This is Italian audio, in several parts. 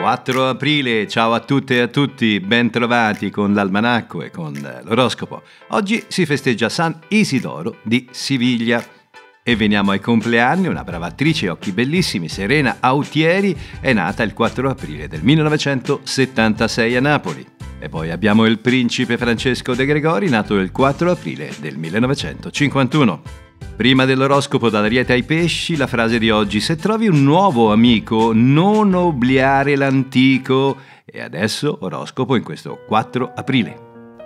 4 aprile, ciao a tutte e a tutti, ben trovati con l'almanacco e con l'oroscopo. Oggi si festeggia San Isidoro di Siviglia. E veniamo ai compleanni. Una brava attrice, occhi bellissimi, Serena Autieri, è nata il 4 aprile del 1976 a Napoli. E poi abbiamo il principe Francesco De Gregori, nato il 4 aprile del 1951. Prima dell'oroscopo dall'Ariete ai Pesci, la frase di oggi: se trovi un nuovo amico, non obliare l'antico. E adesso oroscopo in questo 4 aprile.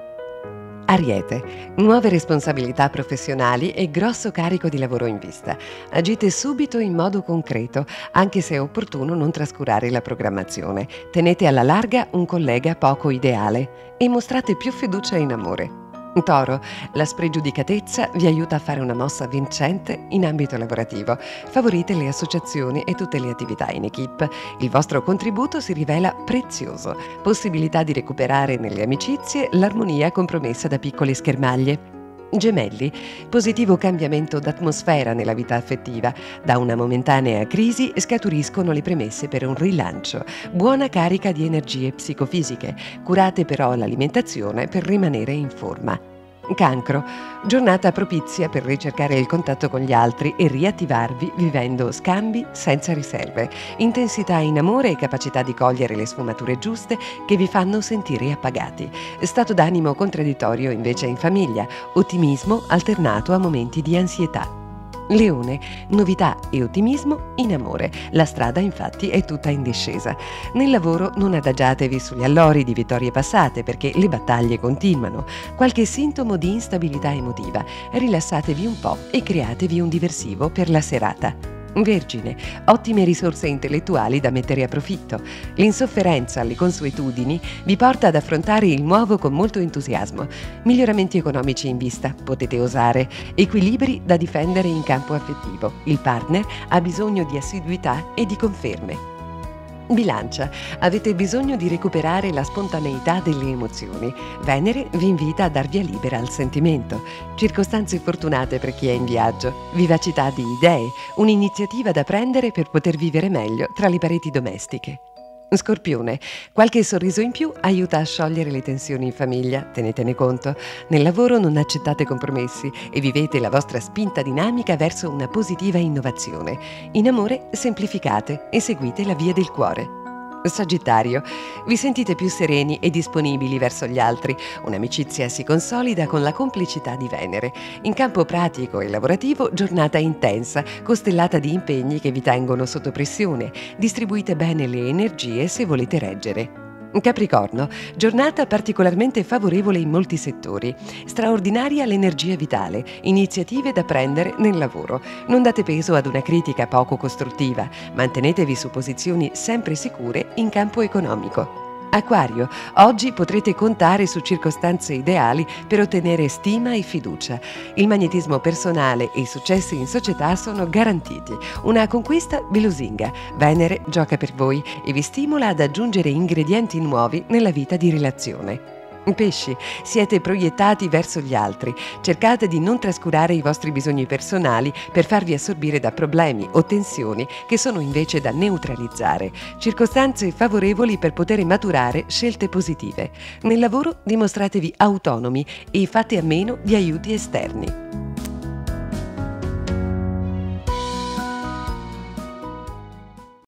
Ariete, nuove responsabilità professionali e grosso carico di lavoro in vista. Agite subito in modo concreto, anche se è opportuno non trascurare la programmazione. Tenete alla larga un collega poco ideale e mostrate più fiducia in amore. Toro, la spregiudicatezza vi aiuta a fare una mossa vincente in ambito lavorativo. Favorite le associazioni e tutte le attività in equipe. Il vostro contributo si rivela prezioso. Possibilità di recuperare nelle amicizie l'armonia compromessa da piccole schermaglie. Gemelli, positivo cambiamento d'atmosfera nella vita affettiva. Da una momentanea crisi scaturiscono le premesse per un rilancio. Buona carica di energie psicofisiche. Curate però l'alimentazione per rimanere in forma. Cancro, giornata propizia per ricercare il contatto con gli altri e riattivarvi vivendo scambi senza riserve. Intensità in amore e capacità di cogliere le sfumature giuste che vi fanno sentire appagati. Stato d'animo contraddittorio invece in famiglia. Ottimismo alternato a momenti di ansietà. Leone, novità e ottimismo in amore. La strada infatti è tutta in discesa. Nel lavoro non adagiatevi sugli allori di vittorie passate perché le battaglie continuano. Qualche sintomo di instabilità emotiva. Rilassatevi un po' e createvi un diversivo per la serata. Vergine, ottime risorse intellettuali da mettere a profitto. L'insofferenza alle consuetudini vi porta ad affrontare il nuovo con molto entusiasmo. Miglioramenti economici in vista, potete osare. Equilibri da difendere in campo affettivo. Il partner ha bisogno di assiduità e di conferme. Bilancia, avete bisogno di recuperare la spontaneità delle emozioni. Venere vi invita a dar via libera al sentimento. Circostanze fortunate per chi è in viaggio. Vivacità di idee, un'iniziativa da prendere per poter vivere meglio tra le pareti domestiche. Scorpione, qualche sorriso in più aiuta a sciogliere le tensioni in famiglia, tenetene conto. Nel lavoro non accettate compromessi e vivete la vostra spinta dinamica verso una positiva innovazione. In amore semplificate e seguite la via del cuore. Sagittario, vi sentite più sereni e disponibili verso gli altri. Un'amicizia si consolida con la complicità di Venere. In campo pratico e lavorativo, giornata intensa, costellata di impegni che vi tengono sotto pressione. Distribuite bene le energie se volete reggere. Capricorno, giornata particolarmente favorevole in molti settori. Straordinaria l'energia vitale, iniziative da prendere nel lavoro. Non date peso ad una critica poco costruttiva, mantenetevi su posizioni sempre sicure in campo economico. Acquario, oggi potrete contare su circostanze ideali per ottenere stima e fiducia. Il magnetismo personale e i successi in società sono garantiti. Una conquista vi lusinga. Venere gioca per voi e vi stimola ad aggiungere ingredienti nuovi nella vita di relazione. Pesci, siete proiettati verso gli altri. Cercate di non trascurare i vostri bisogni personali per farvi assorbire da problemi o tensioni che sono invece da neutralizzare. Circostanze favorevoli per poter maturare scelte positive. Nel lavoro dimostratevi autonomi e fate a meno di aiuti esterni.